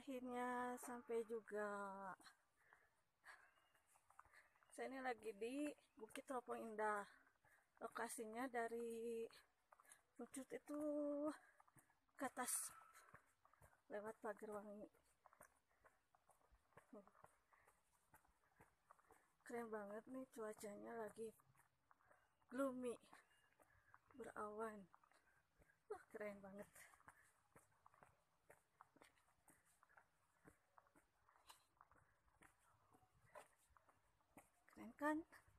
Akhirnya sampai juga. Saya ini lagi di Bukit Lopong Indah. Lokasinya dari Puncak itu ke atas lewat Pagerwangi. Keren banget nih, cuacanya lagi gloomy, berawan. Keren banget. Keren kan?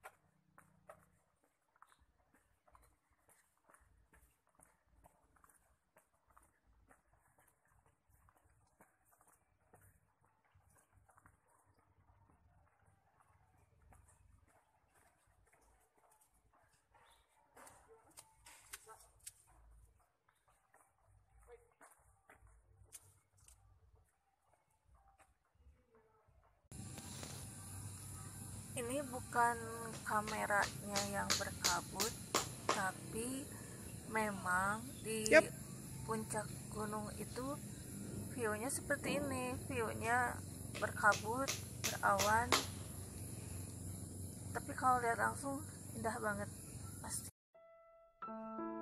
Ini bukan kameranya yang berkabut, tapi memang di puncak gunung itu view-nya seperti ini. View-nya berkabut, berawan, tapi kalau lihat langsung indah banget pasti.